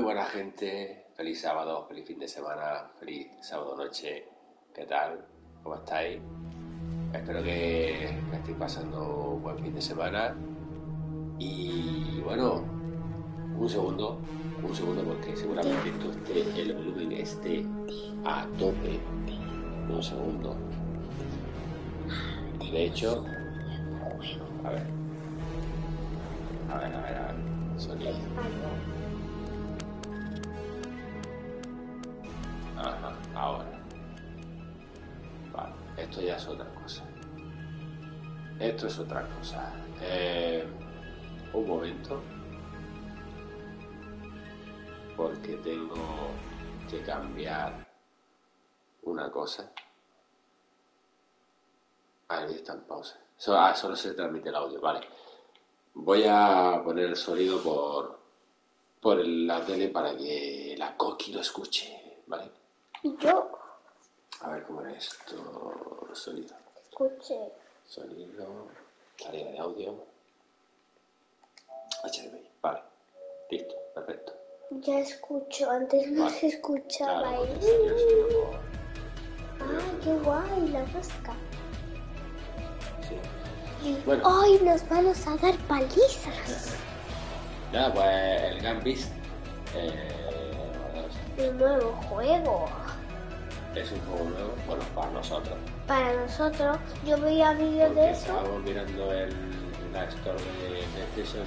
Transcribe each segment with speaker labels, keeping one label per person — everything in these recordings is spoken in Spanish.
Speaker 1: buena gente, feliz sábado, feliz fin de semana, feliz sábado noche, ¿qué tal? ¿Cómo estáis? Espero que estéis pasando un buen fin de semana y bueno, un segundo porque seguramente el volumen esté a tope, un segundo. De hecho, a ver, sonido. Ajá, ahora. Vale, esto ya es otra cosa. Esto es otra cosa. Un momento, porque tengo que cambiar una cosa. Ahí está en pausa. Solo se transmite el audio, vale. Voy a poner el sonido por la tele para que la Coqui lo escuche, ¿vale?
Speaker 2: ¿Y yo?
Speaker 1: A ver cómo es esto. Sonido.
Speaker 2: Escuché.
Speaker 1: Sonido. Salida de audio. HDMI. Vale. Listo. Perfecto.
Speaker 2: Ya escucho. Antes no
Speaker 1: Vale.
Speaker 2: se escuchaba.
Speaker 1: Claro, porque salió el sonido
Speaker 2: ¡Ay, qué guay! La rosca.
Speaker 1: Sí.
Speaker 2: Y
Speaker 1: Bueno.
Speaker 2: hoy nos vamos a dar palizas.
Speaker 1: Nada, pues el Gambis
Speaker 2: Un nuevo juego.
Speaker 1: es un juego nuevo, bueno, para nosotros.
Speaker 2: Para nosotros, yo veía vídeos
Speaker 1: Porque
Speaker 2: de eso.
Speaker 1: estábamos mirando la store de PlayStation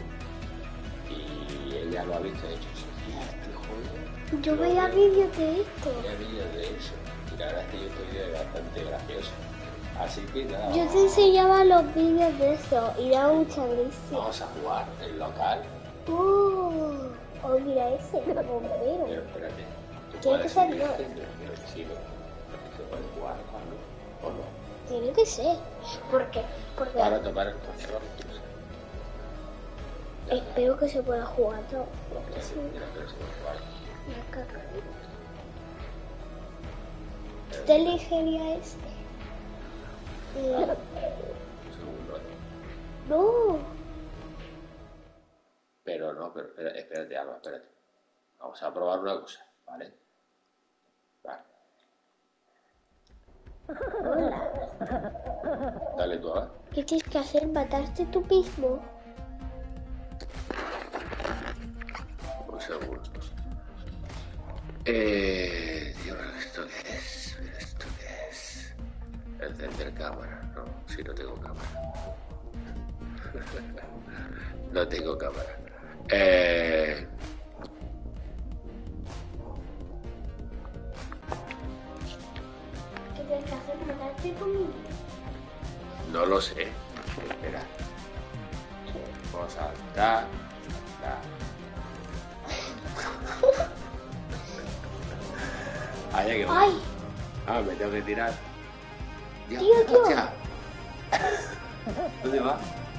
Speaker 1: y ella lo ha visto y ha dicho, Sofía, este juego.
Speaker 2: Yo veía vídeos de esto.
Speaker 1: Veía vídeos de eso. Y la verdad es que yo este vídeo es bastante gracioso. Así que nada.
Speaker 2: Yo te enseñaba los vídeos de eso y daba mucha risa.
Speaker 1: Vamos a jugar en local.
Speaker 2: Oh, mira ese,
Speaker 1: Pero
Speaker 2: bombero.
Speaker 1: espérate.
Speaker 2: Tiene que ser yo.
Speaker 1: Creo que sí, ¿no? Se puede jugar, ¿no? ¿O no?
Speaker 2: Tiene que ser. Porque
Speaker 1: Para tocar el control.
Speaker 2: espero que se pueda jugar todo.
Speaker 1: Mira,
Speaker 2: Sí.
Speaker 1: mira que se puede jugar.
Speaker 2: La caca. ¿Tú te elegirías este?
Speaker 1: Un segundo.
Speaker 2: No.
Speaker 1: Pero no, pero espérate, Alba, espérate. Vamos a probar una cosa, ¿vale? Vale. Dale tú, a ver.
Speaker 2: ¿Qué tienes que hacer? ¿Matarte tú mismo?
Speaker 1: Un segundo. Dios, ¿esto qué es? ¿Esto qué es? Encender cámara. No, si no tengo cámara. No tengo cámara.
Speaker 2: ¿Qué tienes que hacer? ¿Matarte tú mismo?
Speaker 1: No lo sé. Espera. Vamos a dar. Allá que voy.
Speaker 2: ¡Ay!
Speaker 1: Ah, me tengo que tirar. Dios,
Speaker 2: Tío.
Speaker 1: hostia. ¿Dónde va?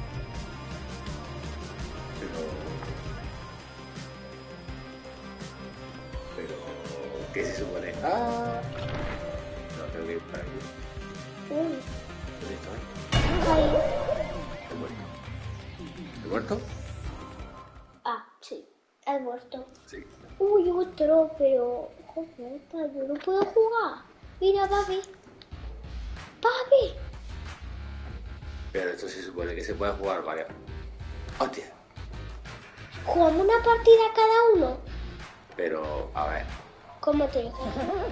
Speaker 1: Pero ¿qué se supone? Ah, no, tengo que ir para aquí.
Speaker 2: Uy.
Speaker 1: ¿Dónde estoy?
Speaker 2: Ay.
Speaker 1: He muerto. ¿He muerto?
Speaker 2: Ah, sí. Has muerto.
Speaker 1: Sí.
Speaker 2: Uy, otro, pero... Joder, yo no puedo jugar. Mira, papi. ¡Papi!
Speaker 1: Pero esto se supone que se puede jugar, vale. ¡Hostia!
Speaker 2: ¿Jugamos una partida cada uno?
Speaker 1: Pero, a ver,
Speaker 2: ¿Cómo te dejas?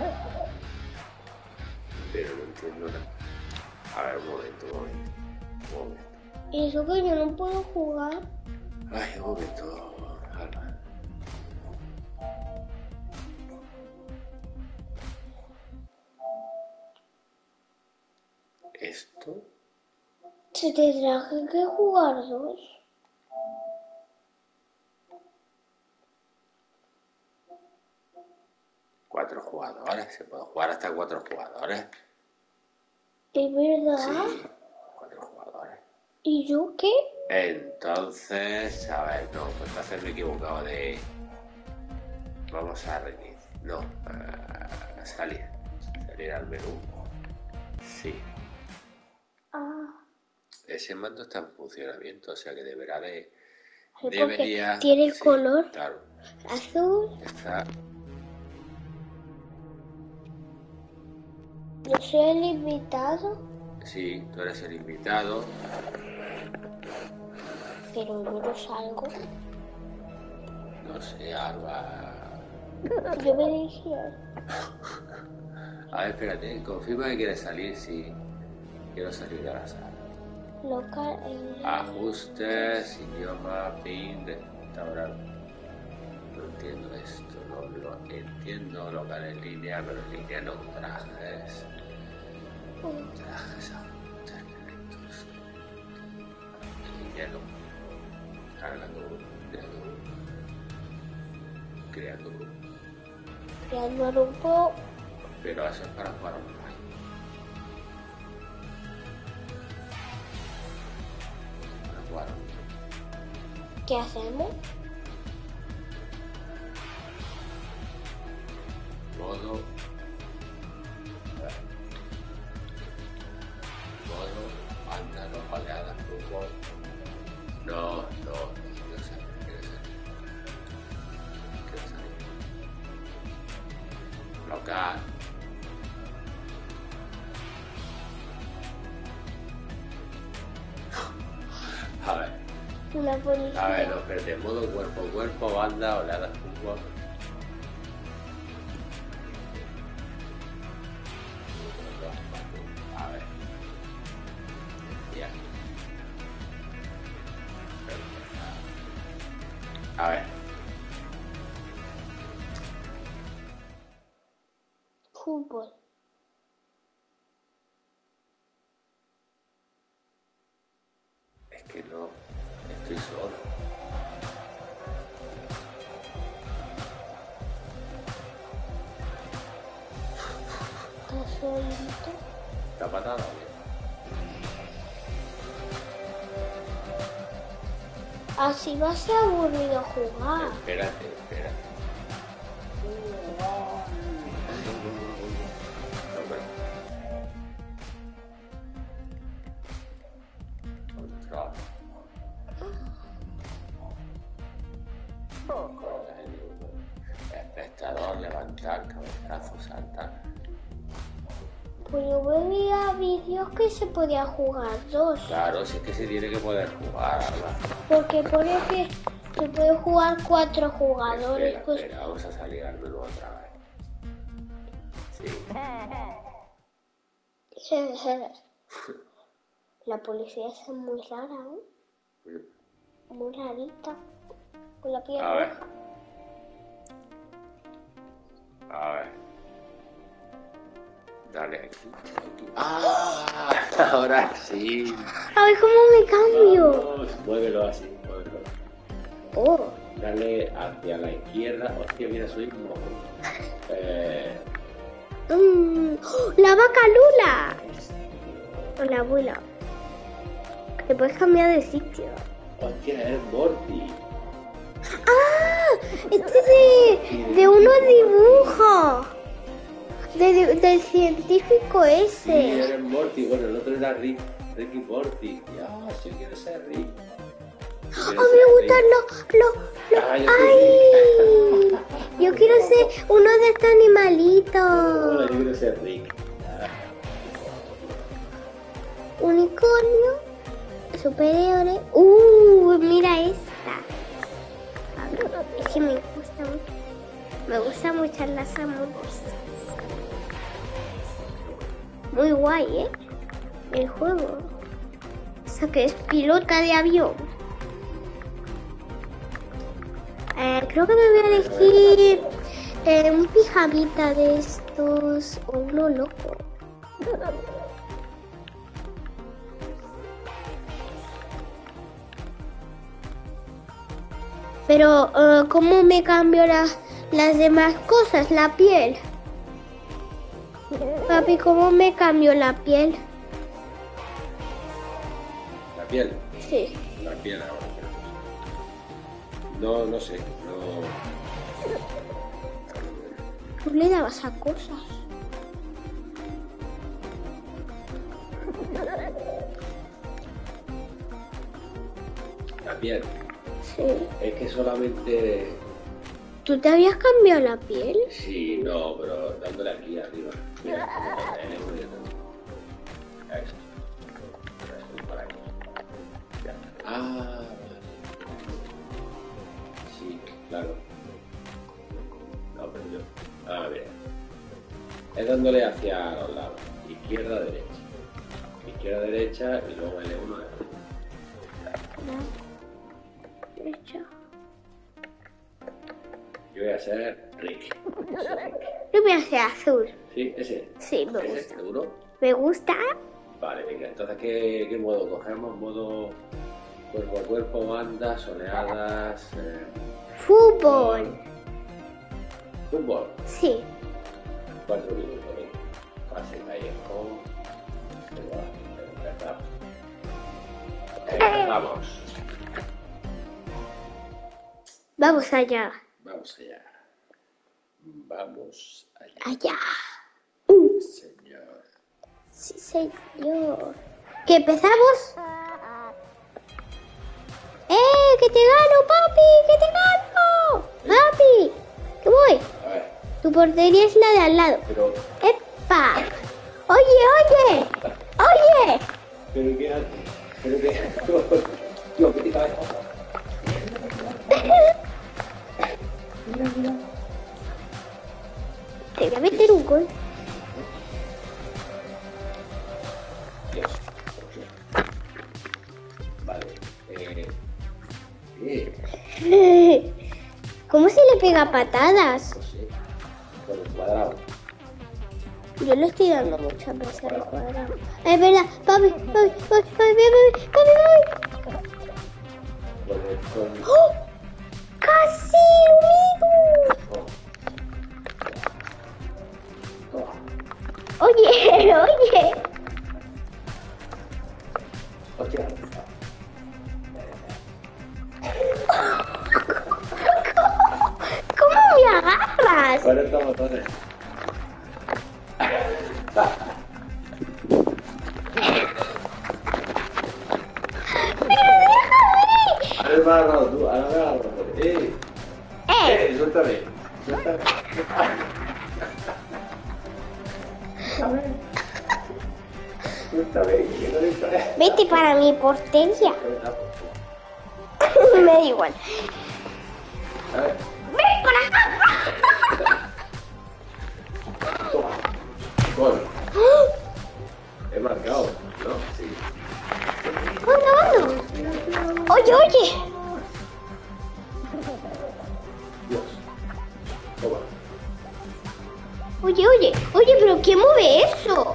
Speaker 1: pero no entiendo nada. A ver, un momento.
Speaker 2: ¿Y eso que yo no puedo jugar?
Speaker 1: Ay, un momento, Alba. ¿Esto?
Speaker 2: Se te traje que jugar dos.
Speaker 1: Cuatro jugadores, se puede jugar hasta 4 jugadores.
Speaker 2: ¿Es verdad?
Speaker 1: Sí, 4 jugadores.
Speaker 2: ¿Y yo qué?
Speaker 1: Entonces, a ver, no, pues entonces me he equivocado de... Vamos a reiniciar. No, salir. Salir al menú. Sí.
Speaker 2: Ah,
Speaker 1: Ese mando está en funcionamiento, o sea que deberá de...
Speaker 2: porque tiene el color.
Speaker 1: Claro,
Speaker 2: Azul.
Speaker 1: Está.
Speaker 2: Yo soy el invitado,
Speaker 1: Sí, tú eres el invitado.
Speaker 2: pero yo no salgo.
Speaker 1: No sé, Alba.
Speaker 2: Yo me dije,
Speaker 1: A ver, espérate, confirma que quieres salir. Sí, quiero salir de la sala.
Speaker 2: local.
Speaker 1: Ajustes, idioma, pin, restaurar. No entiendo esto, no lo entiendo. Local en línea, pero en línea no trajes. Trajes, ajustes, directos. En línea no. Cargando uno, creando uno.
Speaker 2: Creando grupo.
Speaker 1: Pero eso es para jugar online. Para jugar online.
Speaker 2: ¿Qué hacemos?
Speaker 1: Modo. Anda, no oleadas, fútbol. No, quiero salir. Local. A ver.
Speaker 2: Una policía.
Speaker 1: A ver, no, espérate, modo cuerpo a cuerpo, banda, oleadas, fútbol. A ver. Ya. A ver.
Speaker 2: Fútbol.
Speaker 1: Es que no, estoy solo.
Speaker 2: ¿Estás solito?
Speaker 1: ¿Está patada o qué?
Speaker 2: Así va a ser aburrido jugar.
Speaker 1: Espérate. Control. Espectador, levantar, cabezazo, saltar.
Speaker 2: Pues yo veía vídeos que se podía jugar dos.
Speaker 1: Claro, si es que se tiene que poder jugar, Alba.
Speaker 2: Porque pone que se puede jugar 4 jugadores.
Speaker 1: Espera, vamos a salir al menú otra vez. Sí.
Speaker 2: La policía es muy rara, ¿eh? Muy rarita. Con la piel.
Speaker 1: A ver. Dale aquí. ¡Ah! Ahora sí.
Speaker 2: A ver cómo me cambio.
Speaker 1: Vamos, muévelo así.
Speaker 2: Oh.
Speaker 1: Dale hacia la izquierda. Hostia, mira, soy un mojo.
Speaker 2: La vaca Lula. O la abuela. Te puedes cambiar de sitio.
Speaker 1: Hostia, es Morty.
Speaker 2: ¡Ah! Este de unos dibujos. Del científico ese.
Speaker 1: Sí, eres Morty. Bueno, el otro era Ricky Morty. Yo quiero ser Rick.
Speaker 2: Me gustan los... ¡Ay! Yo quiero ser uno de estos animalitos.
Speaker 1: Yo quiero ser Rick.
Speaker 2: Unicornio. Superhéroe. Mira esta. Es que me gusta mucho. Me gusta mucho las hamburguesas. Muy guay, ¿eh? El juego. O sea que es pilota de avión. Creo que me voy a elegir un pijamita de estos o uno loco. Pero, ¿cómo me cambio las demás cosas? La piel. Papi, ¿cómo me cambio la piel?
Speaker 1: ¿La piel?
Speaker 2: Sí.
Speaker 1: La piel ahora. No sé.
Speaker 2: Tú le dabas a cosas.
Speaker 1: La piel.
Speaker 2: Sí.
Speaker 1: Es que solamente
Speaker 2: ¿Tú te habías cambiado la piel?
Speaker 1: Sí, no, pero dándole aquí arriba. Mira, el euro y el euro. Eso. Eso, por aquí. Ya. Ah, vale. Sí, claro. No, pero yo. Ah, mira. Es dándole hacia los lados. Izquierda, derecha. Izquierda, derecha y luego el euro.
Speaker 2: Derecha.
Speaker 1: Yo voy a ser Rick.
Speaker 2: Yo voy a hacer azul.
Speaker 1: ¿Sí? ¿Ese?
Speaker 2: Sí, me
Speaker 1: ¿Ese?
Speaker 2: gusta.
Speaker 1: ¿Seguro?
Speaker 2: ¿Me gusta?
Speaker 1: Vale, venga. Entonces, ¿qué modo cogemos? ¿Modo cuerpo a cuerpo, bandas, oleadas?
Speaker 2: Fútbol.
Speaker 1: Fútbol.
Speaker 2: Sí.
Speaker 1: 4 minutos. Fácil, ahí es como... Vamos.
Speaker 2: Vamos allá.
Speaker 1: Vamos allá. Vamos allá.
Speaker 2: Allá.
Speaker 1: Señor.
Speaker 2: Sí, señor. ¿Que empezamos? ¡Que te gano, papi! ¡Que te gano! ¡Papi! ¡Que voy!
Speaker 1: A ver,
Speaker 2: Tu portería es la de al lado.
Speaker 1: pero...
Speaker 2: ¡Epa! ¡Oye, oye! ¡Oye!
Speaker 1: ¿Pero qué haces? ¿Pero qué haces? Tío, ¿qué te cae?
Speaker 2: Te voy a meter un gol.
Speaker 1: Dios. Vale.
Speaker 2: ¿Cómo se le pega patadas?
Speaker 1: No sé. Con el cuadrado.
Speaker 2: Yo le estoy dando muchas veces al cuadrado. Es verdad, papi, papi, papi, papi, papi, papi.
Speaker 1: Con...
Speaker 2: ¡Oh! ¡Casi, amigo! Oye, oye.
Speaker 1: Hostia.
Speaker 2: ¿Cómo me agarras?
Speaker 1: 40 botones. Ahora me has agarrado tú, ahora me has agarrado. Suéltame. Suéltame. Suéltame, que no le sale.
Speaker 2: Vete para mi portería. Me da igual.
Speaker 1: A ver,
Speaker 2: ¡Ven para acá!
Speaker 1: toma. Gol. He marcado, ¿no? Sí.
Speaker 2: ¿Dónde? Oye, oye.
Speaker 1: Dios. Toma.
Speaker 2: Oye, oye. Oye, pero ¿quién mueve eso?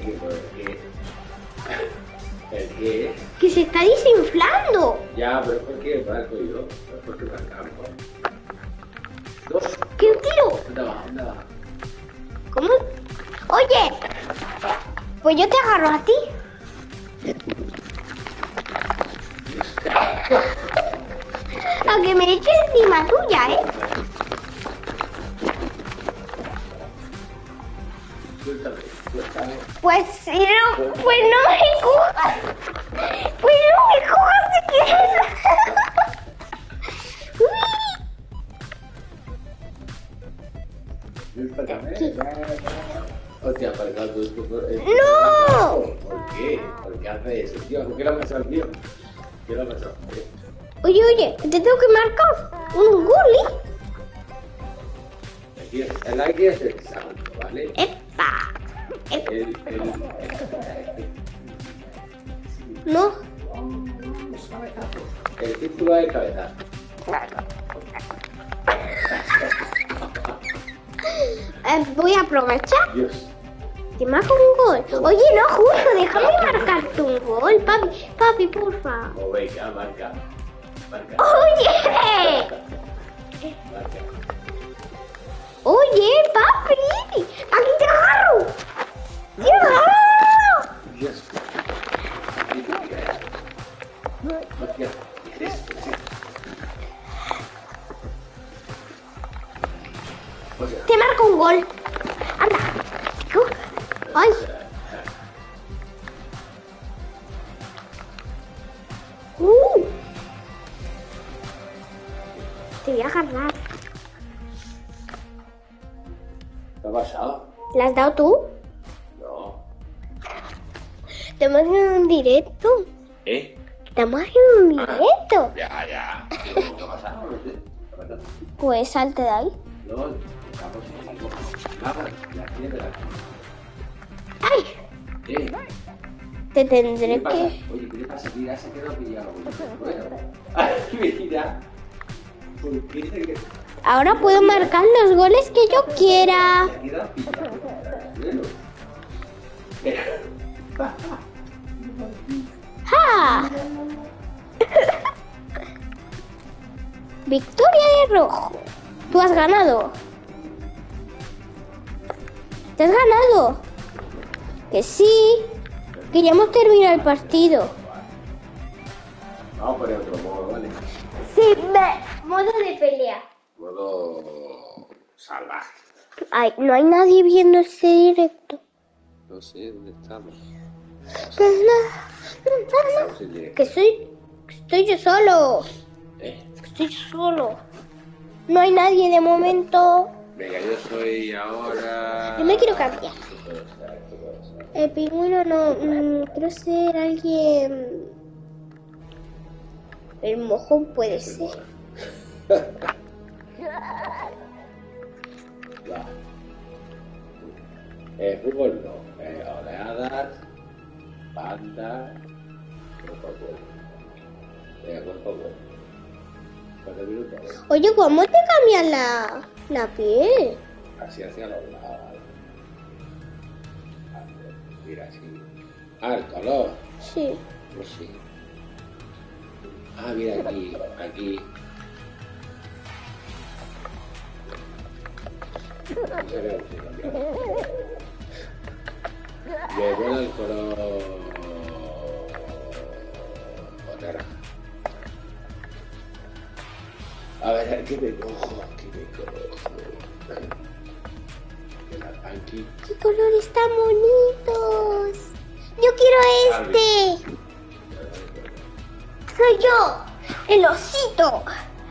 Speaker 1: ¿El qué?
Speaker 2: Que se está desinflando.
Speaker 1: Ya, pero ¿por qué marco yo? No es porque marcamos. Dos.
Speaker 2: ¿Qué tiro?
Speaker 1: ¿Dónde va? ¿Dónde va?
Speaker 2: ¿Cómo? Oye. Pues yo te agarro a ti. Aunque me eches encima tuya, ¿eh?
Speaker 1: Suéltame, suéltame.
Speaker 2: Pues no me cojas. Pues no me cojas si quieres.
Speaker 1: Suéltame. Hostia, aparcado tú.
Speaker 2: ¡No!
Speaker 1: ¿Por qué? ¿Por qué haces eso, tío? ¿Por qué lo ha pasado, tío? ¿Qué le ha pasado?
Speaker 2: Oye, oye, te tengo que marcar un goli.
Speaker 1: Aquí, el like es el salto, ¿vale?
Speaker 2: ¡Epa!
Speaker 1: El...
Speaker 2: No.
Speaker 1: El círculo de cabeza.
Speaker 2: Voy a aprovechar.
Speaker 1: Dios.
Speaker 2: Te marco un gol. Oye, no, justo, déjame marcarte un gol, papi. Papi, porfa.
Speaker 1: Oh, venga, marca. Marca.
Speaker 2: Oye.
Speaker 1: Marca.
Speaker 2: Oye, papi. Aquí te agarro. ¡Te agarro!
Speaker 1: Dios. Hostia, ¿qué es esto? Hostia.
Speaker 2: Te marco un gol. Anda. Ay. Te voy a agarrar.
Speaker 1: ¿Qué ha pasado?
Speaker 2: ¿La has dado tú?
Speaker 1: No.
Speaker 2: Estamos haciendo un directo.
Speaker 1: ¿Eh?
Speaker 2: Estamos haciendo un directo.
Speaker 1: Ya. ¿Qué ha pasado? No sé. ¿Qué ha pasado?
Speaker 2: Pues salte de ahí.
Speaker 1: No, estamos en la piedra.
Speaker 2: ¡Ay! Te
Speaker 1: ¿Qué
Speaker 2: tendré
Speaker 1: le pasa?
Speaker 2: que...
Speaker 1: Oye, ¿qué le pasa? Mira, se ha quedado pillado. Bueno. Ay, mira. ¿Por qué se quedó?
Speaker 2: Ahora puedo marcar los goles que yo quiera.
Speaker 1: Se ha quedado pillado. Bueno.
Speaker 2: ¡Ja! Victoria de rojo. Tú has ganado. ¿Te has ganado? Que sí. Que ya hemos terminado el partido.
Speaker 1: Vamos a poner otro modo, ¿vale?
Speaker 2: Sí, modo de pelea.
Speaker 1: Modo salvaje.
Speaker 2: Ay, no hay nadie viendo este directo.
Speaker 1: No sé dónde estamos. Estamos en directo.
Speaker 2: Que estoy yo solo.
Speaker 1: ¿Eh?
Speaker 2: Estoy solo. No hay nadie de momento.
Speaker 1: Venga, yo soy ahora...
Speaker 2: Yo me quiero cambiar.
Speaker 1: Esto puede ser.
Speaker 2: El pingüino no. Quiero ser alguien. El mojón puede ser.
Speaker 1: Va. Fútbol no. Oleadas, banda, cuerpo a cuerpo. Cuerpo a cuerpo. 4 minutos.
Speaker 2: Oye, ¿cómo te cambian la piel?
Speaker 1: Así hacia los lados. Mira, así. Ah, el color.
Speaker 2: Sí.
Speaker 1: Pues sí. Ah, mira, aquí. No se ve mucho cambiado. Le vuela el color naranja. A ver, aquí me cojo. Aquí.
Speaker 2: ¡Qué colores tan bonitos! ¡Yo quiero este! ¡Soy yo! ¡El osito!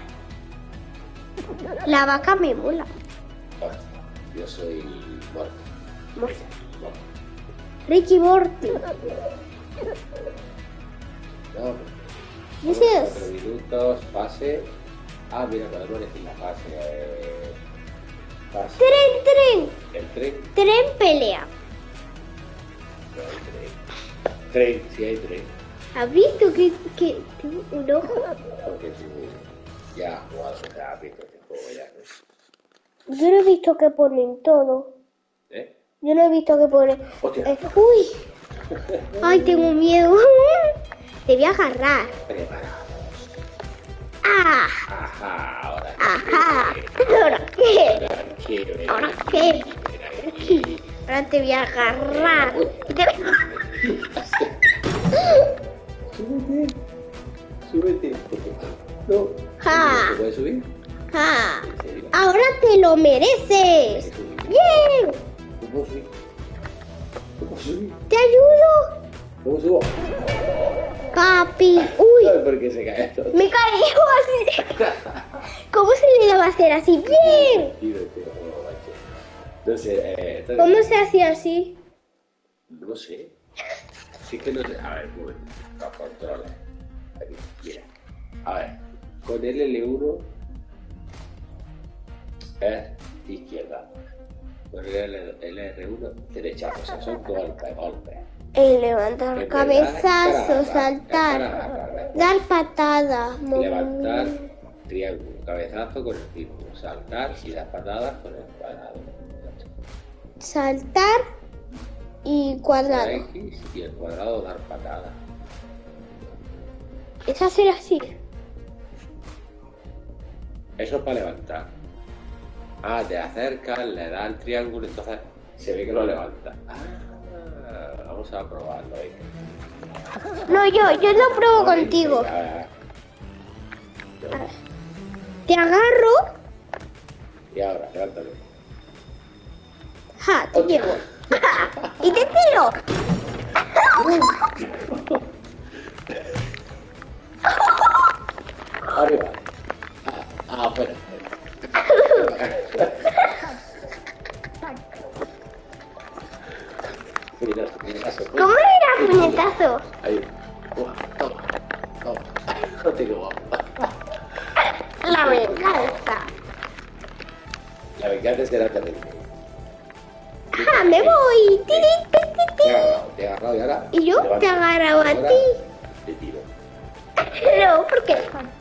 Speaker 2: La vaca me mola.
Speaker 1: Hostia, yo soy Morty.
Speaker 2: Ricky Morty.
Speaker 1: No,
Speaker 2: This is-
Speaker 1: 4 minutos, pase. Ah, mira, podemos elegir la fase. Fase.
Speaker 2: ¡Tren!
Speaker 1: El tren.
Speaker 2: ¡Tren pelea!
Speaker 1: No hay tren. Tren, sí hay tren.
Speaker 2: ¿Has visto que tengo un ojo?
Speaker 1: Porque tú ya has jugado, o sea, has visto este juego ya, ¿no?
Speaker 2: Yo no he visto que ponen todo.
Speaker 1: ¿Eh?
Speaker 2: Yo no he visto que ponen...
Speaker 1: Hostia.
Speaker 2: ¡Uy! ¡Ay, tengo miedo! Te voy a agarrar.
Speaker 1: Preparados.
Speaker 2: ¡Ah!
Speaker 1: Ajá, ahora
Speaker 2: ¡Ajá!
Speaker 1: qué.
Speaker 2: ¿Ahora qué?
Speaker 1: Ahora qué. Ven
Speaker 2: ¿Ahora
Speaker 1: aquí,
Speaker 2: qué?
Speaker 1: ven aquí.
Speaker 2: Ahora te voy a agarrar. Y te...
Speaker 1: Súbete. No.
Speaker 2: Ja.
Speaker 1: ¿Se puede subir?
Speaker 2: ¡Ah!
Speaker 1: ¿En serio?
Speaker 2: ¡Ahora te lo mereces! ¡Bien!
Speaker 1: ¿Cómo puedo subir? ¿Cómo subir?
Speaker 2: ¡Te ayudo!
Speaker 1: ¿Cómo subo?
Speaker 2: ¡Papi! ¡Uy!
Speaker 1: ¿Sabes por qué se cae esto?
Speaker 2: ¡Me caí así! ¿Cómo se le daba a hacer así? ¡Bien!
Speaker 1: No sé,
Speaker 2: ¿Cómo se hacía así?
Speaker 1: no sé. Sí que no sé. A ver, un momento. Los controles. Aquí, mira. A ver, con el L1 es izquierda. Con el R1 derecha. O sea, son golpes.
Speaker 2: El levantar
Speaker 1: En
Speaker 2: cabezazo,
Speaker 1: verdad,
Speaker 2: saltar, dar patadas,
Speaker 1: levantar triángulo, cabezazo con el círculo, saltar y dar patadas con el cuadrado.
Speaker 2: saltar y
Speaker 1: La
Speaker 2: cuadrado.
Speaker 1: X y el cuadrado dar patadas.
Speaker 2: Es hacer así.
Speaker 1: Eso es para levantar. Ah, te acercas, le das el triángulo, entonces se ve que lo levanta. Vamos a probarlo ahí.
Speaker 2: No, yo lo pruebo contigo.
Speaker 1: A ver.
Speaker 2: Te agarro.
Speaker 1: Y ahora, levántalo.
Speaker 2: ¡Ja! Te llevo. Y te tiro.
Speaker 1: Arriba. Espera.
Speaker 2: puñetazo.
Speaker 1: Ahí. Toma, toma, toma. Joder, qué guapo.
Speaker 2: La venganza.
Speaker 1: La venganza será terrible.
Speaker 2: ¡Ah, me voy! ¡Tiri, ti, ti, ti!
Speaker 1: Te he agarrado y ahora.
Speaker 2: Y yo te he agarrado a ti.
Speaker 1: Te tiro.
Speaker 2: No, porque...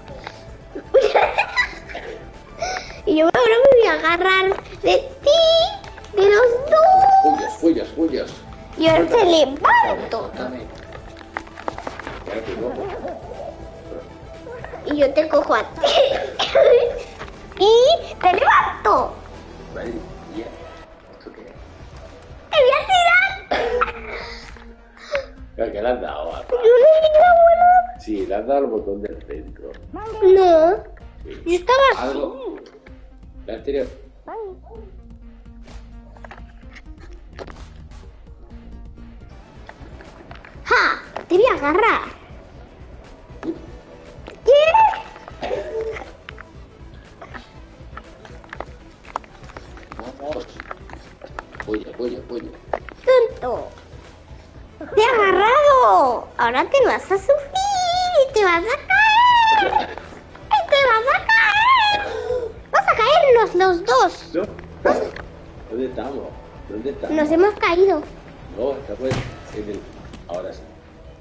Speaker 2: Y yo ahora me voy a agarrar de ti, de los dos.
Speaker 1: Cuyos.
Speaker 2: Y ahora te levanto.
Speaker 1: Dame. Ya te cojo.
Speaker 2: Y yo te cojo a ti. Y te levanto.
Speaker 1: Vale, ya. ¿Esto qué es?
Speaker 2: ¡Te voy a tirar!
Speaker 1: Creo que le has dado,
Speaker 2: Yo le di la bola.
Speaker 1: Sí, le has dado el botón del centro.
Speaker 2: No,
Speaker 1: Sí.
Speaker 2: yo estaba así.
Speaker 1: Algo. ¿Le has tirado?
Speaker 2: ¡Ja! Te voy a agarrar. ¿Qué?
Speaker 1: Vamos. Pollo.
Speaker 2: ¡Tonto! ¡Te he agarrado! Ahora te vas a sufrir y te vas a caer. ¡Y te vas a caer! ¡Vas a caernos los dos!
Speaker 1: ¿No? ¿Dónde estamos? ¿Dónde estamos?
Speaker 2: Nos hemos caído.
Speaker 1: No, estamos en el... Ahora sí.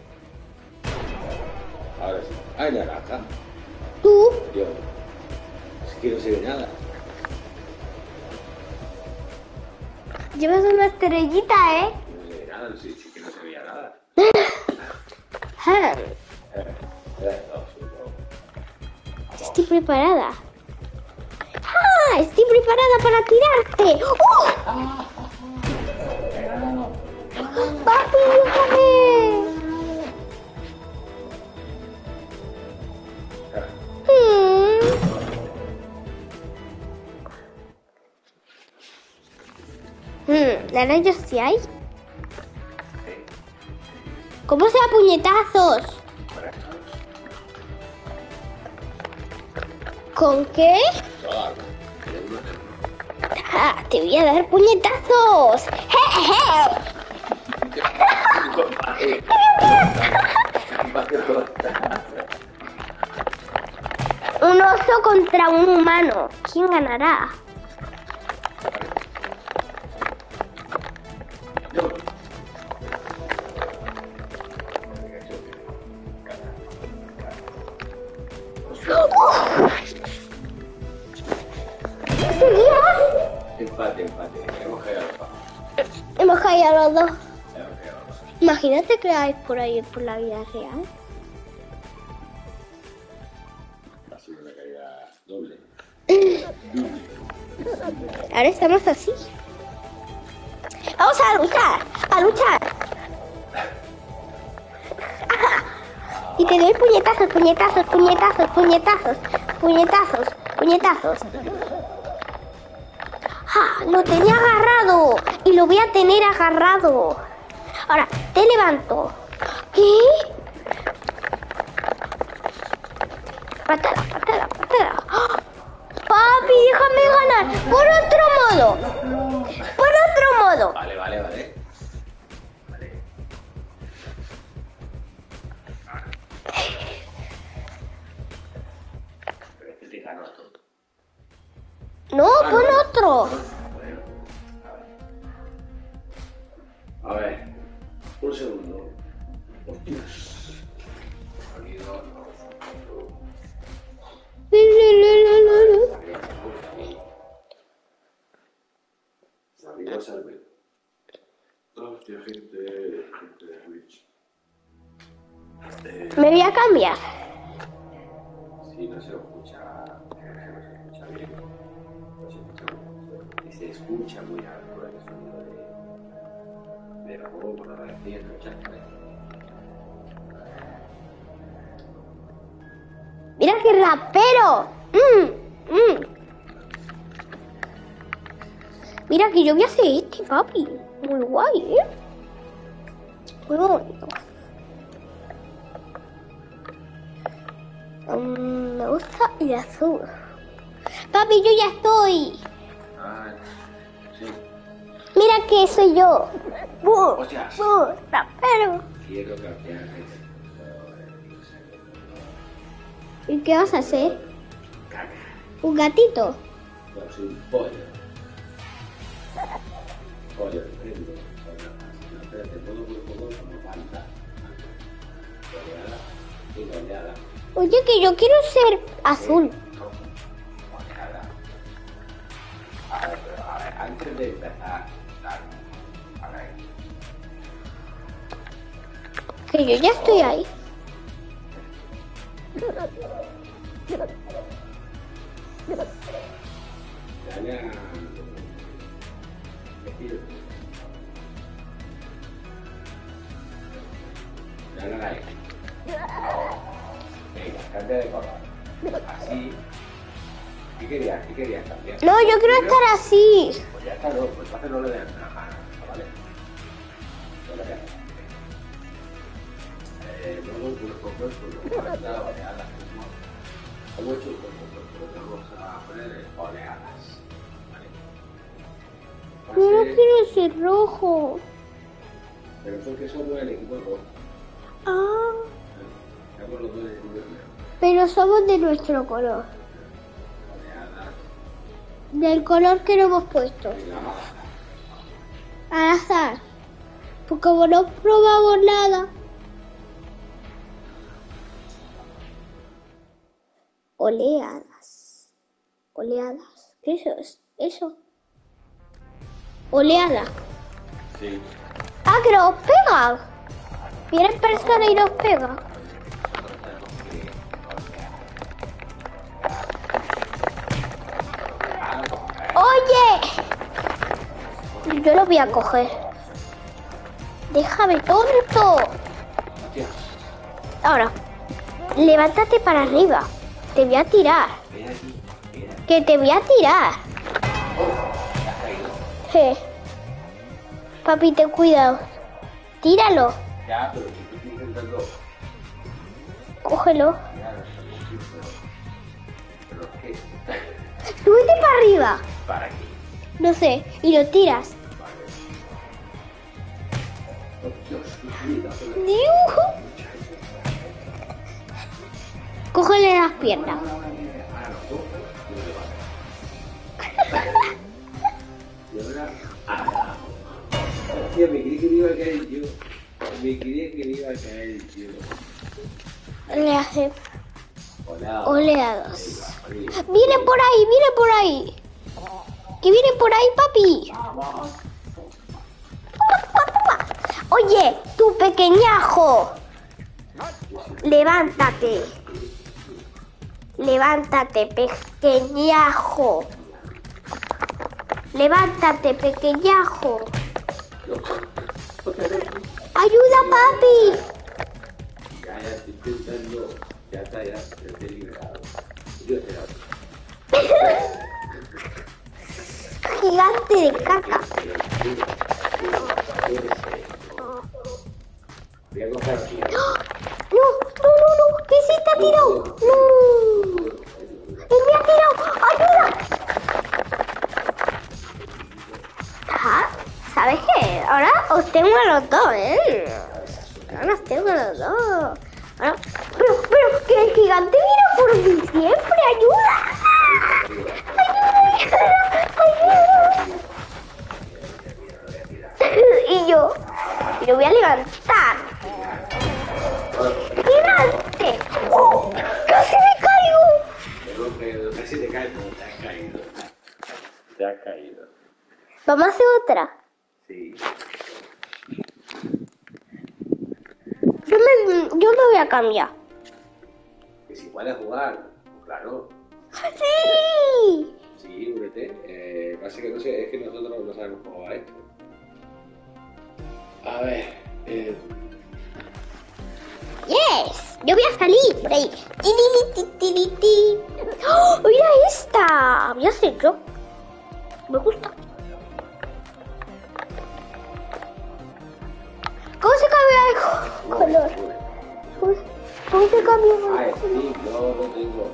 Speaker 1: ¡Ay, naranja!
Speaker 2: Tú,
Speaker 1: Dios. Es que no se ve nada.
Speaker 2: llevas una estrellita, ¿eh?
Speaker 1: No se ve nada, sí que no se veía nada.
Speaker 2: Ja, estoy preparada. ¡Ah! Estoy preparada para tirarte. ¡Papi, déjame! ¿Arañas sí hay? ¿Cómo se da puñetazos? ¿Con qué? Ah, te voy a dar puñetazos. Un oso contra un humano. ¿Quién ganará?
Speaker 1: Empate.
Speaker 2: Hemos caído los dos.
Speaker 1: Hemos caído.
Speaker 2: Imagínate que hay por ahí por la vida real.
Speaker 1: Ha sido una caída doble.
Speaker 2: Ahora estamos así. Vamos a luchar, Ajá. Y te doy puñetazos. ¡Ja! Lo tenía agarrado y lo voy a tener agarrado. Ahora, te levanto. ¿Qué? Patada. ¡Ah! Papi, déjame ganar. Por otro modo.
Speaker 1: Vale. Pero este te ganó todo.
Speaker 2: No, pon otro.
Speaker 1: Bueno, a ver. Un segundo. Hostias. Salve. Hostia, gente de Twitch.
Speaker 2: Me voy a cambiar.
Speaker 1: Sí, no se lo escucha. No se escucha bien. No se escucha bien. Y se escucha muy alto el sonido de la juego por la decía, no chascaré.
Speaker 2: Mira qué rapero. Mira que yo voy a hacer este, papi. Muy guay, ¿eh? Muy bonito. Me gusta el azul. Papi, yo ya estoy.
Speaker 1: Ah, sí.
Speaker 2: Mira que soy yo.
Speaker 1: Hostias.
Speaker 2: Rapero.
Speaker 1: quiero cambiar de
Speaker 2: ¿Y qué vas a hacer?
Speaker 1: caca.
Speaker 2: ¿Un gatito?
Speaker 1: No, soy un pollo. Pollo, entiendo. No, espérate, todo como falta. Oleada y oleada.
Speaker 2: Oye, que yo quiero ser azul.
Speaker 1: Oleada. A ver, antes de empezar, a ver.
Speaker 2: Que yo ya estoy ahí.
Speaker 1: Dale a... Dale a la X. Venga, cambia de color. Así. ¿Qué querías cambiar?
Speaker 2: No, yo quiero estar así.
Speaker 1: Pues ya está, no, pues entonces no le des nada más, ¿vale? No le des. Luego, pues falta oleadas. Como he hecho, pues vamos a poner oleadas, ¿vale?
Speaker 2: Yo no quiero ser rojo.
Speaker 1: Pero porque somos el equipo rojo.
Speaker 2: Ah,
Speaker 1: Estamos los dos en el equipo negro.
Speaker 2: pero somos de nuestro color.
Speaker 1: Oleadas.
Speaker 2: Del color que no hemos puesto.
Speaker 1: Venga, vamos.
Speaker 2: Al azar. Pues como no probamos nada. Oleadas. Oleadas. ¿Qué eso es? Eso. Oleada.
Speaker 1: Sí.
Speaker 2: Ah, que nos pegan. Vienen personas y nos pegan. Oye. Yo lo voy a coger. Déjame tonto.
Speaker 1: Hostia.
Speaker 2: Ahora, levántate para arriba. Te voy a tirar.
Speaker 1: Ven aquí. Mira.
Speaker 2: Que te voy a tirar.
Speaker 1: ¿Te has caído?
Speaker 2: Sí. Papi, ten cuidado. Tíralo.
Speaker 1: Ya, pero si tú estás intentando...
Speaker 2: Cógelo.
Speaker 1: Ya, no sé, pero ¿qué?
Speaker 2: Súbete para arriba.
Speaker 1: ¿Para qué?
Speaker 2: No sé. Y lo tiras.
Speaker 1: Vale. Oh, Dios, qué cuidado.
Speaker 2: Dibujo. Cógele las piernas.
Speaker 1: Ahora los dos. Y ahora... Ah, hostia, me creí que me iba a caer yo. Me creía que me iba a caer yo.
Speaker 2: Le hace
Speaker 1: Hola.
Speaker 2: oleadas.
Speaker 1: Ahí va,
Speaker 2: Viene por ahí, viene por ahí. Que viene por ahí, papi.
Speaker 1: Vamos.
Speaker 2: Oye, tu pequeñajo. Levántate. Levántate, pequeñajo. Levántate, pequeñajo. Ayuda, papi.
Speaker 1: Ya estoy intentando. Ya está, ya estoy liberado. Yo te la...
Speaker 2: Gigante de caca.
Speaker 1: Voy a coger aquí.
Speaker 2: No, no, no, no. ¿Qué se te ha tirado? No. Él me ha tirado. ¡Ayuda! Ah, ¿sabes qué? Ahora os tengo a los dos, ¿eh? Ahora os tengo a los dos. Ahora... Pero, que el gigante viene por mí siempre. ¡Ayuda! ¡Ayuda! Y yo lo voy a levantar. ¡Gigante! ¡Oh! ¡Casi me caigo!
Speaker 1: Casi te caes, pero te has caído. Te has caído.
Speaker 2: Vamos a hacer otra.
Speaker 1: Sí.
Speaker 2: Yo me voy a cambiar.
Speaker 1: Que si puedes jugar, claro.
Speaker 2: ¡Sí!
Speaker 1: Sí, únete. Pasa que no sé, es que nosotros no sabemos cómo va esto. A ver.
Speaker 2: ¡Yes! Yo voy a salir por ahí. Ti. ¡Oh, mira esta! Voy a hacer yo. Me gusta. ¿Cómo se cambia el color? ¿Cómo se cambia el color?
Speaker 1: Ah, sí, yo lo tengo.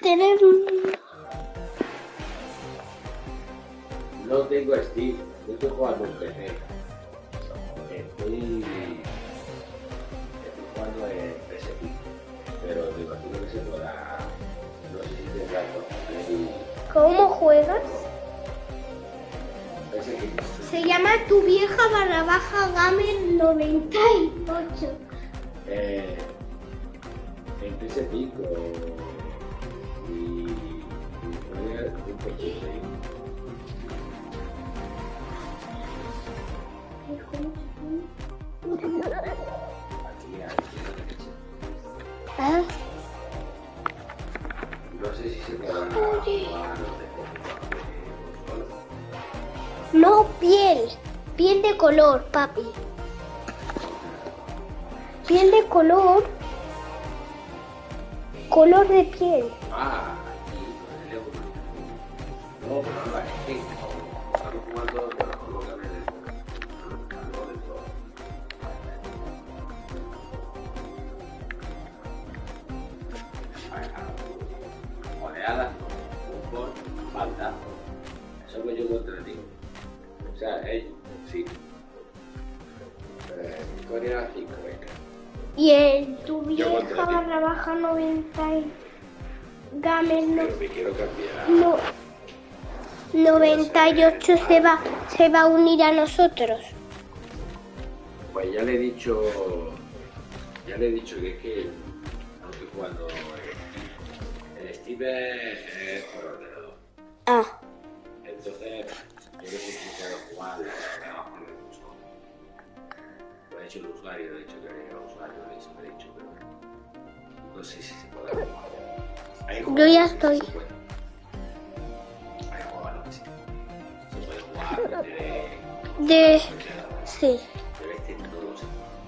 Speaker 2: tener
Speaker 1: No tengo Steam, yo estoy jugando en PC. Estoy jugando en PSP, pero me imagino que se podrá, no sé si tendrá
Speaker 2: ¿Cómo juegas?
Speaker 1: PSP.
Speaker 2: Se llama Tu Vieja / Gamer 98.
Speaker 1: En PSP y poner un poquito ahí.
Speaker 2: Ah,
Speaker 1: No sé si se podrá jugar
Speaker 2: no, piel. Piel de color, papi. Piel de color. Color de piel.
Speaker 1: Ah, y no, pero no, es que estamos jugando con los cables del todo. Oleadas, fútbol, falta. Eso que yo contra ti. O sea, ellos, sí. Victoria 5, venga.
Speaker 2: Y el Tu
Speaker 1: Yo
Speaker 2: Vieja
Speaker 1: contra ti.
Speaker 2: / 90 y Gamer
Speaker 1: Pero me quiero cambiar.
Speaker 2: no, 98 se va a unir a nosotros.
Speaker 1: Pues ya le he dicho que es que no estoy jugando el Steam es por ordenador.
Speaker 2: Ah,
Speaker 1: Entonces, yo no sé si puedo jugar abajo en el curso. Lo he hecho el usuario, he dicho que era el usuario, lo he dicho, pero no sé si se puede jugar. Hay
Speaker 2: yo ya
Speaker 1: juegos que
Speaker 2: estoy.
Speaker 1: sí se pueden. Hay juegos que sí. Se puede jugar
Speaker 2: De... Sí.
Speaker 1: Pero este no lo sé.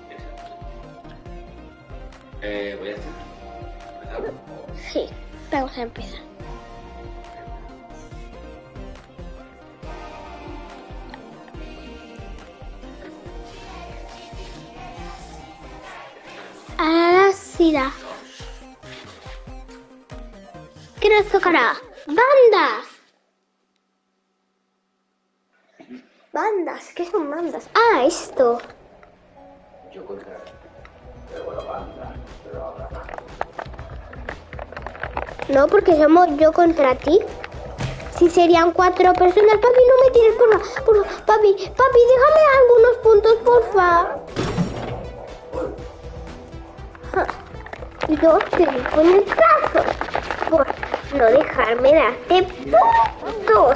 Speaker 1: Voy a hacer. ¿Empezamos?
Speaker 2: Sí, vamos a empezar. Ácida. ¿Qué nos tocará? ¡Bandas! Bandas, ¿qué son bandas? Ah, esto.
Speaker 1: Yo contra. Pero bueno, banda. Pero ahora más.
Speaker 2: No, porque somos yo contra ti. Si serían 4 personas, papi, no me tires por papi, déjame algunos puntos, porfa. Yo te digo en el caso por no dejarme darte puntos.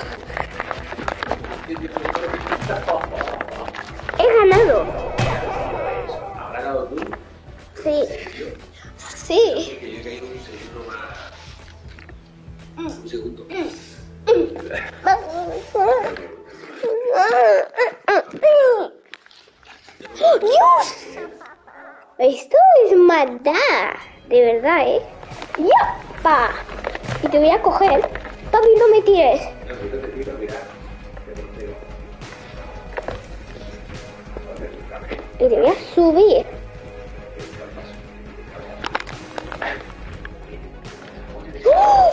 Speaker 2: He ganado.
Speaker 1: ¿Has ganado tú?
Speaker 2: Sí. Sí.
Speaker 1: Que yo he caído un segundo más. Un segundo.
Speaker 2: ¡Dios! Esto es maldad, de verdad, ¿eh? ¡Yapa! Y te voy a coger. Papi, no me tires.
Speaker 1: No, no te tiro, mira.
Speaker 2: Y te voy a subir. ¡Oh!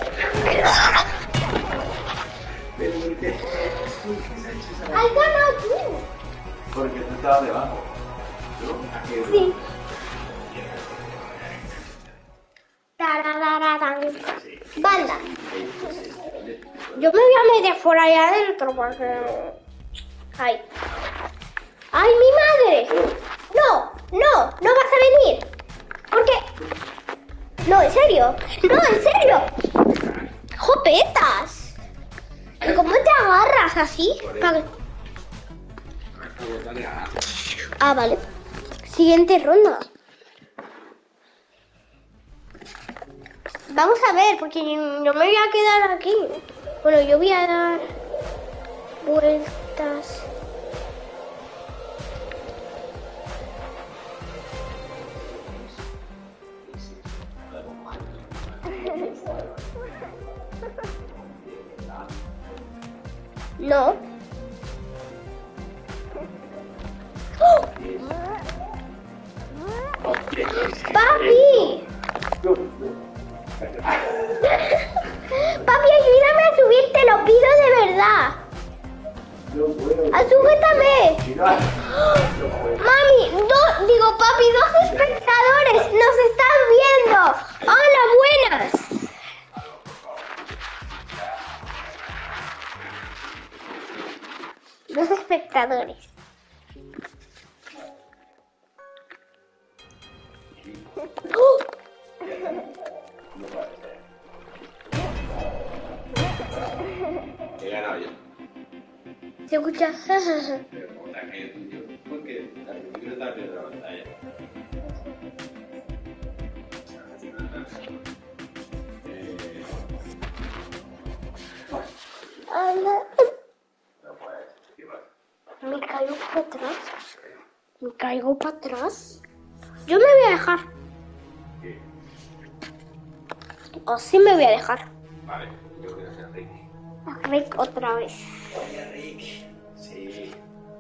Speaker 2: ¡Has ganado tú!
Speaker 1: Porque tú estabas debajo.
Speaker 2: Sí. Tarararán. Banda. Yo me voy a meter por allá adentro porque... ¡Ay! ¡Ay, mi madre! ¡No! ¡No! ¡No vas a venir! ¿Por qué? No, en serio. No, en serio. ¡Jopetas! ¿Y cómo te agarras así? Ah, vale. Siguiente ronda. Vamos a ver, porque yo me voy a quedar aquí. Bueno, yo voy a dar vueltas. No. ¡Oh! ¡Papi! Papi, ayúdame a subir, te lo pido de verdad. ¡Súbetame! Mami, papi, 2 espectadores nos están viendo. Hola, buenas. Dos espectadores. ¡Oh!
Speaker 1: He ganado yo.
Speaker 2: Se escucha.
Speaker 1: Pero como te has caído tú, porque al principio estaba viendo la pantalla. No puedes, ¿qué pasa?
Speaker 2: Me caigo para atrás. Me caigo para atrás. Yo me voy a dejar.
Speaker 1: ¿Qué?
Speaker 2: Así me voy a dejar.
Speaker 1: Vale, yo quiero ser Ricky.
Speaker 2: Rick otra vez.
Speaker 1: Oye, Rick. Sí.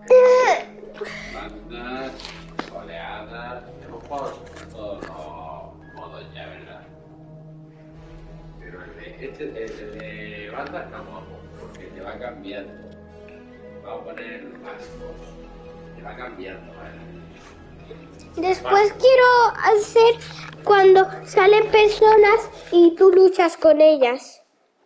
Speaker 1: Bandas, oleadas. Hemos jugado todos los modos ya, ¿verdad? Pero el de bandas no vamos, porque te va cambiando. Vamos a poner vascos. Te va cambiando, ¿vale?
Speaker 2: Después quiero hacer cuando salen personas y tú luchas con ellas.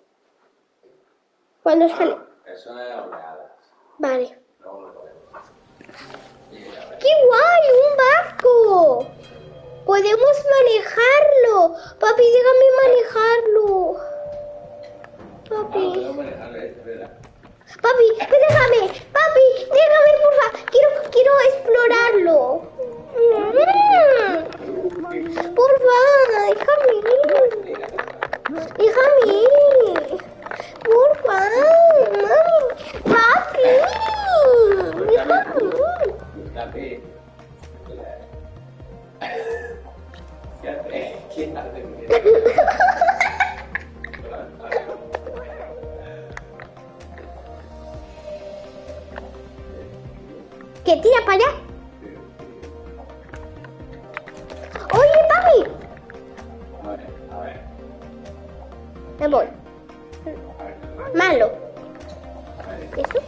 Speaker 2: Cuando sale.
Speaker 1: Eso es oleadas.
Speaker 2: Vale.
Speaker 1: Luego lo ponemos.
Speaker 2: ¡Qué guay! ¡Un barco! ¡Podemos manejarlo! Papi, déjame manejarlo. Papi.
Speaker 1: Podemos manejarlo, es verdad.
Speaker 2: Papi, déjame. Papi, déjame, por favor. Quiero explorarlo. Por favor, déjame. Déjame. Por favor, mami. Papi. Déjame.
Speaker 1: Dame. ¿Qué hace? ¿Quién hace?
Speaker 2: ¿Que tira para allá? Oye, papi.
Speaker 1: A ver.
Speaker 2: Me voy. Malo. ¿Eso?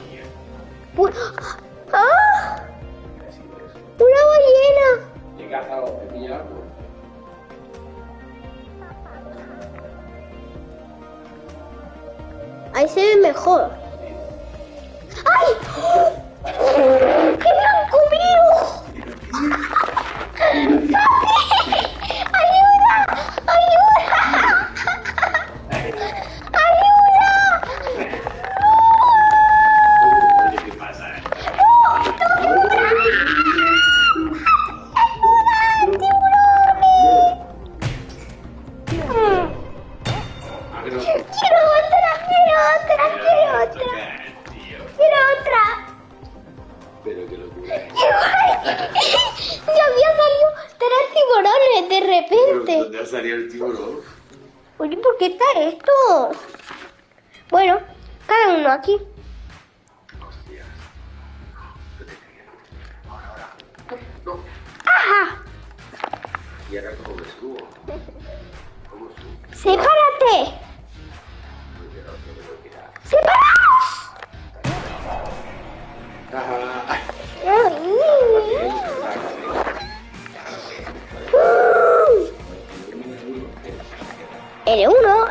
Speaker 2: ¡Ah! ¡Una ballena!
Speaker 1: ¿Qué cazado? ¿He pillado?
Speaker 2: Ahí se ve mejor. ¡Ay! ¡Que me han comido! ¡Ayuda! ¡Ayuda! ¡Ayuda!
Speaker 1: Oye, ¿qué pasa?
Speaker 2: ¡Quiero otra! ¡Quiero otra!
Speaker 1: Pero qué locura.
Speaker 2: Ya había salido 3 tiburones de repente.
Speaker 1: ¿Dónde ha salido el tiburón?
Speaker 2: Oye, ¿por qué está esto? Bueno, cada uno aquí.
Speaker 1: Hostias. Ahora. No.
Speaker 2: ¡Ajá!
Speaker 1: ¿Y ahora cómo me subo? ¿Cómo subo?
Speaker 2: ¡Sepárate!
Speaker 1: Porque no me lo quiera.
Speaker 2: ¡Separaos!
Speaker 1: Ajá.
Speaker 2: Ay. L1.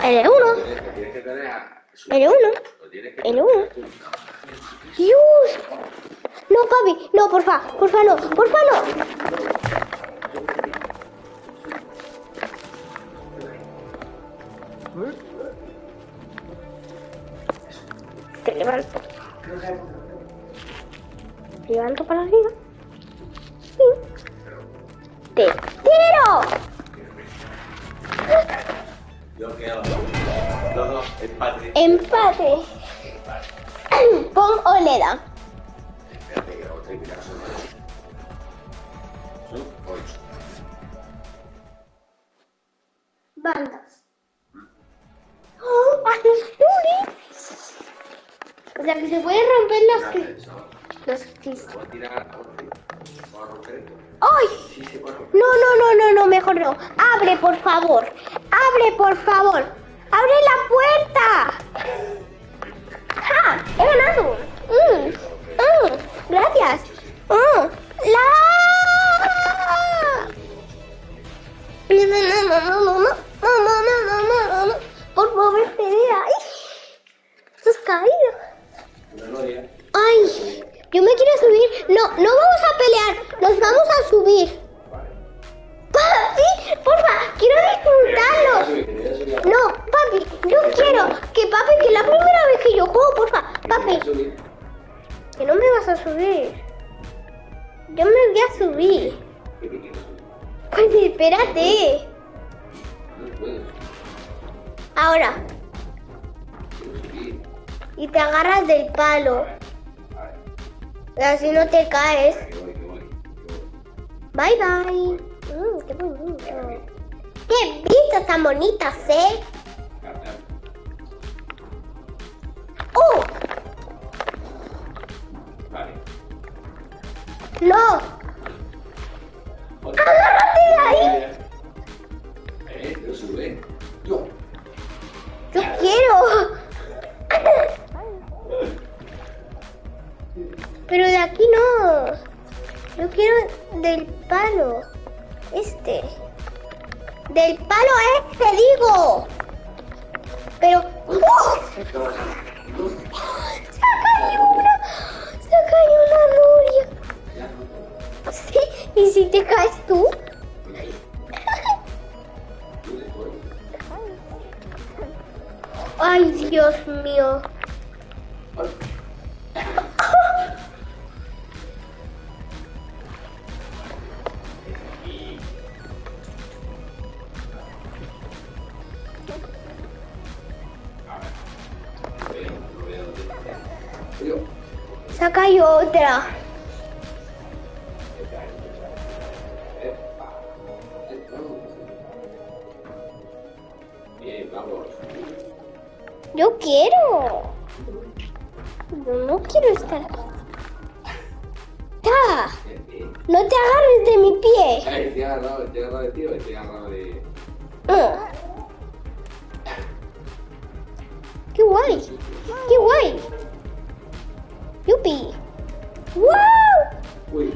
Speaker 2: Dios. No, papi, no, porfa, no. Te levanto. Te levanto para arriba. Sí. Te tiro.
Speaker 1: Yo quedo. Los dos, empate.
Speaker 2: Empate. Pon Oleda.
Speaker 1: Espérate que vamos a terminar solo. Son 8.
Speaker 2: Bandas. ¡Oh! O sea que se pueden romper los cristales.
Speaker 1: ¿Puedo tirar a otro? ¿Puedo romper esto?
Speaker 2: ¡Ay!
Speaker 1: Sí, se puede romper.
Speaker 2: No, mejor no. Abre, por favor. ¡Abre la puerta! ¡Ja! ¡He ganado! ¡Gracias! ¡La! Por favor, espera. ¿Te has caído? ¡Ay! Yo me quiero subir. No, no vamos a pelear. Nos vamos a subir. ¡Papi! ¡Porfa! ¡Quiero disfrutarlo! No, papi, yo quiero que papi, que es la primera vez que yo juego, porfa. Papi, que no me vas a subir. Yo me voy a subir. Pues espérate. Ahora. Y te agarras del palo. Y así no te caes. Bye bye. Qué bonito. Qué vistas tan bonitas, ¿eh? ¡Oh! ¡No! ¡Agárrate de ahí!
Speaker 1: No sube.
Speaker 2: Yo quiero. Pero de aquí no. Yo quiero del palo. Del palo digo. Pero... Se ha caído una Nuria. Sí, ¿y si te caes tú? Ay, Dios mío. Se ha caído otra.
Speaker 1: Bien, vamos.
Speaker 2: Yo quiero. No quiero estar. ¡Ta! No te agarres de mi pie.
Speaker 1: Estoy agarrado de ti o estoy agarrado de...
Speaker 2: ¡Qué guay! ¡Qué guay! ¡Yupi! ¡Wow!
Speaker 1: Uy.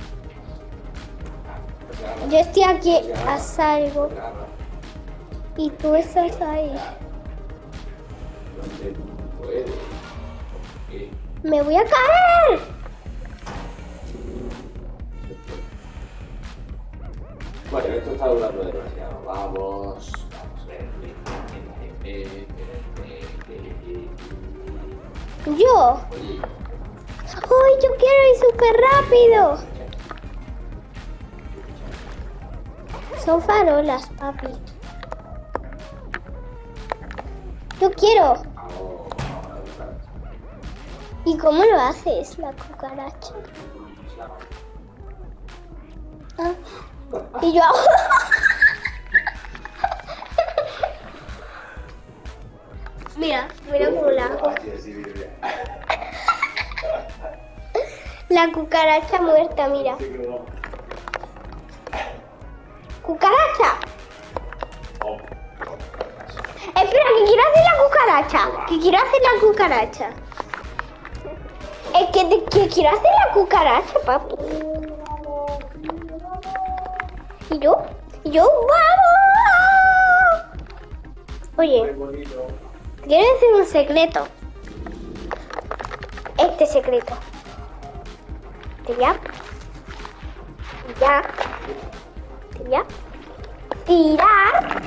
Speaker 2: Yo estoy aquí a salvo. Y tú estás ahí.
Speaker 1: No se puede.
Speaker 2: ¡Me voy a caer!
Speaker 1: Bueno, esto está durando demasiado. Vamos.
Speaker 2: ¡Yo! ¡Ay, yo quiero ir súper rápido! Son farolas, papi. Yo quiero. ¿Y cómo lo haces, la cucaracha? Ah, y yo hago... Mira cómo la hago. La cucaracha muerta, mira. ¡Cucaracha! Espera, que quiero hacer la cucaracha. Que quiero hacer la cucaracha. Es que quiero hacer la cucaracha, papi. ¿Y yo? ¡Vamos! Oye, quiero decir un secreto. Este secreto. Tirar.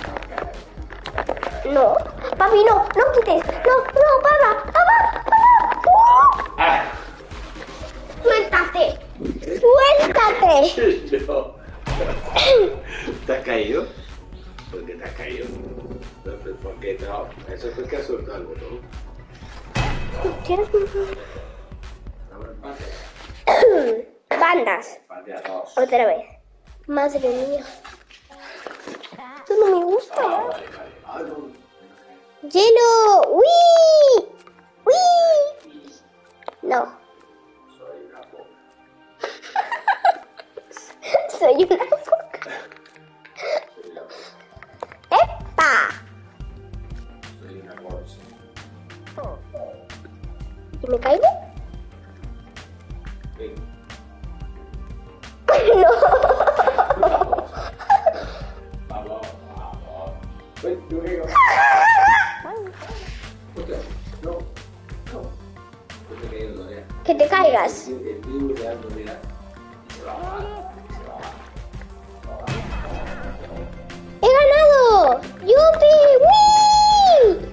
Speaker 2: No, papi, no quites. No, papá. Suéltate.
Speaker 1: No. ¿Te has caído? ¿Por qué te has caído? ¿Por qué no? Eso es porque has soltado el botón.
Speaker 2: ¿Quieres? Bandas. Otra vez. Madre mía. Esto no me gusta.
Speaker 1: Vale.
Speaker 2: ¡Hielo! ¡Uy! No. Soy una foca. ¡Epa! más!
Speaker 1: Estoy buceando, mira. Se va a bajar.
Speaker 2: ¡He ganado! ¡Yupi! ¡Wii!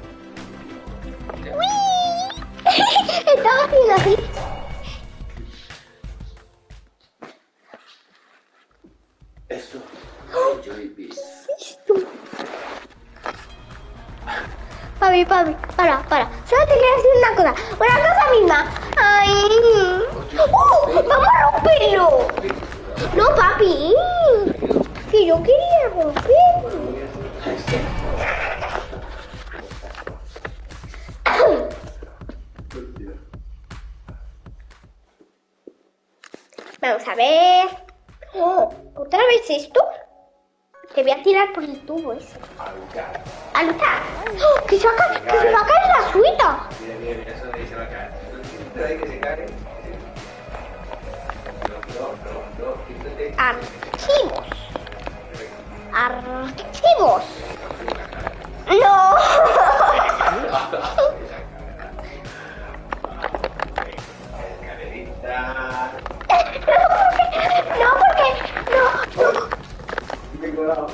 Speaker 2: ¡Wii! Estaba haciendo así.
Speaker 1: Eso. Joy Peace.
Speaker 2: Papi, para. Solo te quiero decir una cosa misma. ¡Ay! ¡Vamos a romperlo! No, papi. Que yo quería romperlo. Vamos a ver. ¿Otra vez esto? Te voy a tirar por el tubo ese. A luchar. ¡Oh! ¡Que se va a caer la suita!
Speaker 1: Mira, eso de ahí se va a caer. No, que se cae. No,
Speaker 2: Archivos. Archivos. No. No, porque no.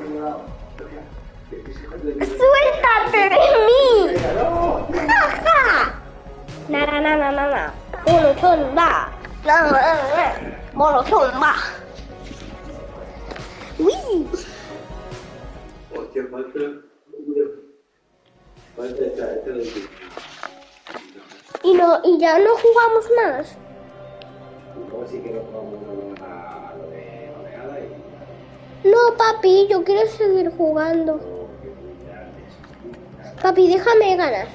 Speaker 2: Suéltate de mí. Jaja. Na. Monochonda. Monochonda. Uy.
Speaker 1: Hostia, falta esta de aquí.
Speaker 2: Y ya no jugamos más.
Speaker 1: ¿Cómo si que no jugamos a lo de oleada y...
Speaker 2: No, papi, yo quiero seguir jugando. Papi, déjame ganar.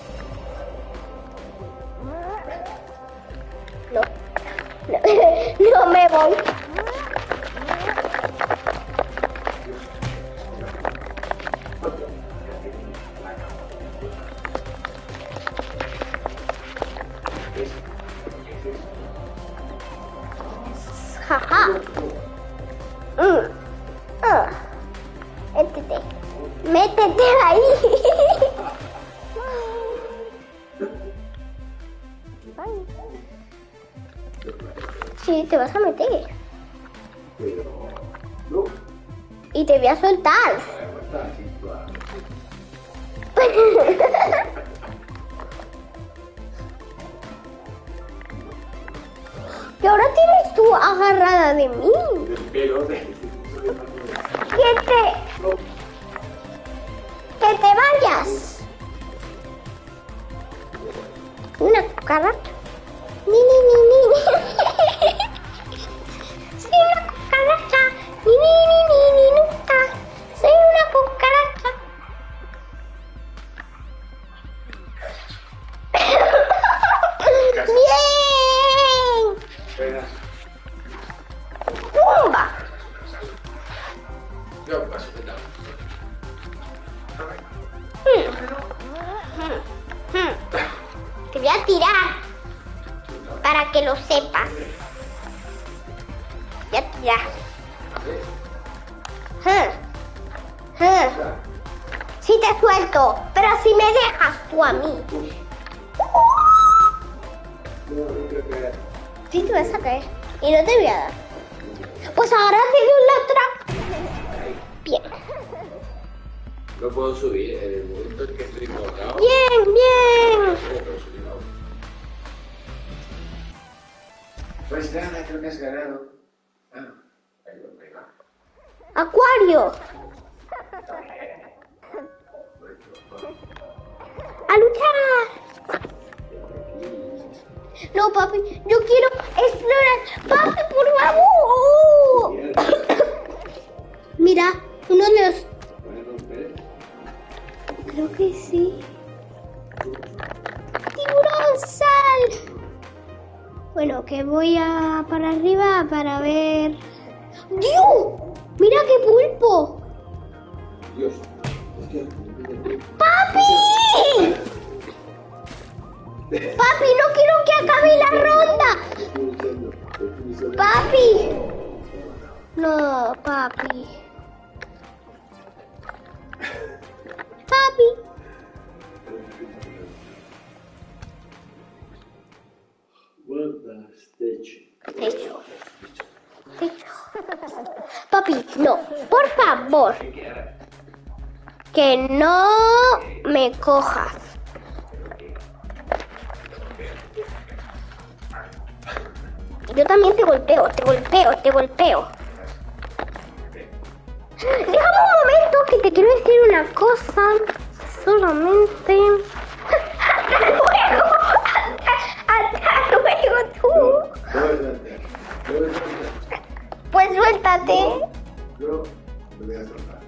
Speaker 2: No. No me voy. Jaja. Métete ahí. Sí, te vas a meter. Y te voy a soltar. Y ahora tienes tú agarrada de mí. Que te vayas. Una cucaracha. Ni. Soy una cucaracha. Ni nunca. Soy una cucaracha. Bien. ¡Pumba! Te voy a tirar para que lo sepas. Voy a tirar. Sí te suelto, pero si me dejas tú a mí. Sí te vas a caer y no te voy a dar. Pues ahora te doy la otra. Bien.
Speaker 1: No puedo subir en el momento en que estoy colocado.
Speaker 2: Bien.
Speaker 1: Pues nada, creo que has ganado.
Speaker 2: Acuario. A luchar. No, papi, yo quiero explorar. Papi, por favor. Mira, uno de los... Creo que sí. ¡Tiburón, sal! Bueno, que voy a para arriba para ver... ¡Dios! ¡Mira qué pulpo!
Speaker 1: Dios.
Speaker 2: ¡Papi! ¡Papi, no quiero que acabe la ronda! ¡Papi! No, papi. Papi.
Speaker 1: What the
Speaker 2: Techo. Papi, no, por favor. Que no me cojas. Yo también te golpeo. Déjame un momento que te quiero decir una cosa. Solamente. ¡Hasta luego tú! Pues suéltate.
Speaker 3: Yo me voy a soltar.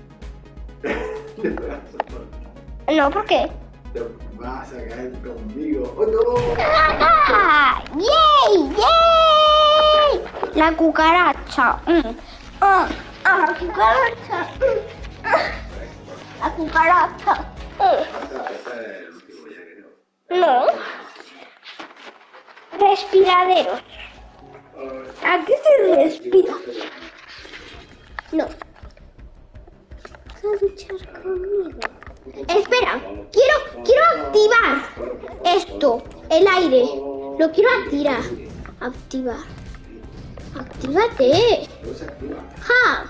Speaker 2: No, ¿por qué?
Speaker 3: Te vas a caer conmigo. ¡Oh, no!
Speaker 2: ¡Ah! ¡Yay! ¡Yay! La cucaracha. La cucaracha. La cucaracha.
Speaker 3: Ese es el último ya, creo.
Speaker 2: No. Respiraderos. Aquí se respira. No. ¿Vas a luchar conmigo? Espera, quiero activar esto, el aire. Lo quiero activar. Actívate.
Speaker 3: No se activa.
Speaker 2: ¡Ja!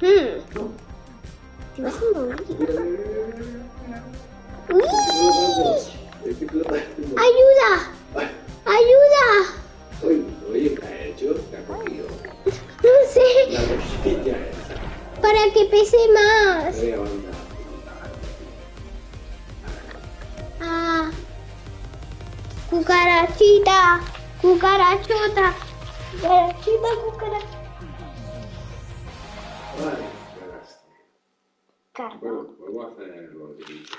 Speaker 2: Te vas a morir. ¡Uy! ¡Ayuda!
Speaker 3: Oye, ¿qué ha hecho? ¿Qué ha cogido?
Speaker 2: No sé,
Speaker 3: La cosilla esa.
Speaker 2: para que pese más.
Speaker 3: Voy a mandar.
Speaker 2: Ah, cucarachita, cucarachota, cucaracha.
Speaker 3: Vale, ganaste.
Speaker 2: Carga.
Speaker 3: Bueno, vamos a hacer lo que dice.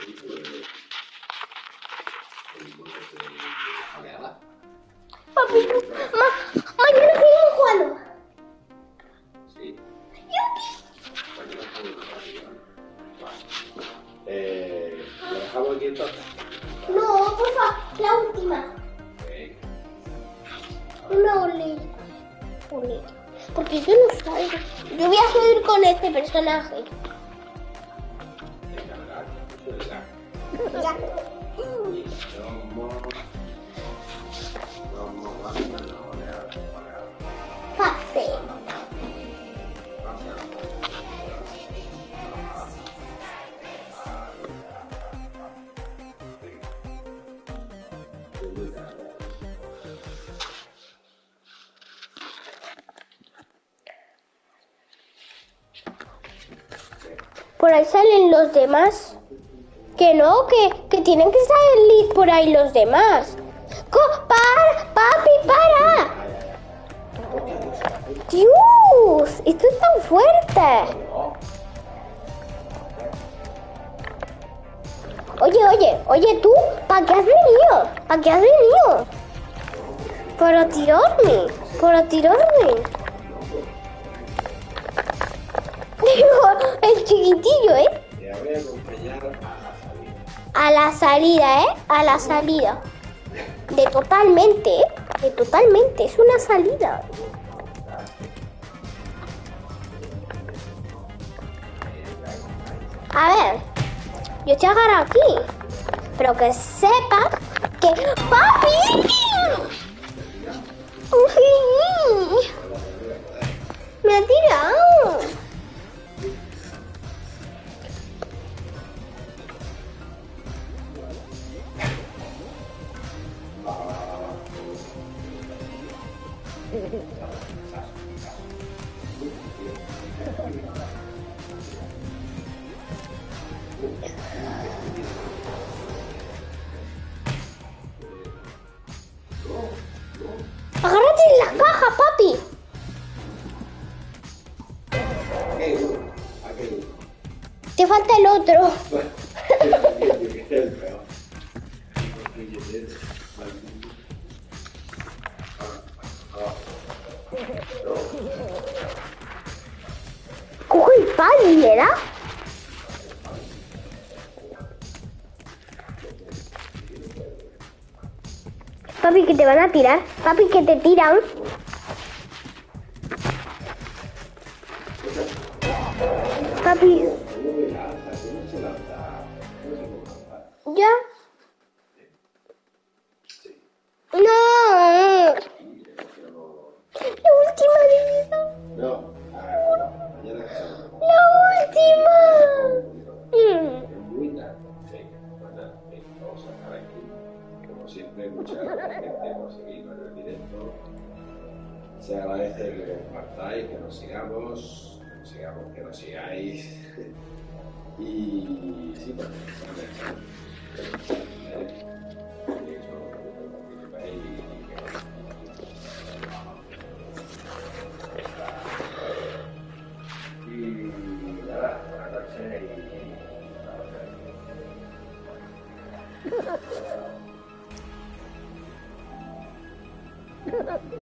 Speaker 2: Papi, mañana seguimos jugando.
Speaker 1: Sí.
Speaker 3: ¿Lo dejamos aquí entonces?
Speaker 2: No, por favor, la última. Una olita. Porque yo no salgo. Yo voy a seguir con este personaje. Ya. Pase. Por ahí salen los demás. Que no, que tienen que salir por ahí los demás. ¡Papi, para! ¡Dios! Esto es tan fuerte. Oye, tú, ¿para qué has venido? Para tirarme. Digo, el chiquitillo, ¿eh?
Speaker 3: Te voy a acompañar
Speaker 2: A la salida. De totalmente, es una salida. A ver, yo estoy agarrado aquí, pero que sepa que... ¡Papi! Uy, me ha tirado. Agárrate en la caja, papi. Te falta el otro. Coge el pan y le da. Papi, que te van a tirar. Papi, que te tiran. Papi. ¿Ya? No.
Speaker 3: agradece que compartáis, que nos sigamos, que nos sigáis. Y sí, pues, y nada, buenas noches y